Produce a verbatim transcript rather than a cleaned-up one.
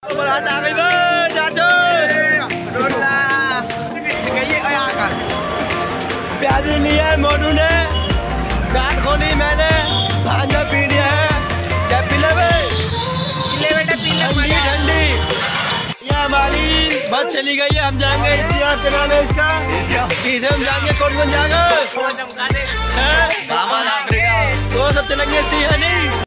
बारात आ गई बे चाचो प्याजी लिया है मोनू ने, गांठ खोली मैंने, भांजा पी लिया है। क्या पी ले बे? पी ले बेटा, पी ले ठंडी ठंडी। ये हमारी बस चली गई है, हम जाएंगे इसी यहाँ पे गाने इसका इसे हम जाएंगे। कौन कौन जाएगा? तो सब चलेंगे इसी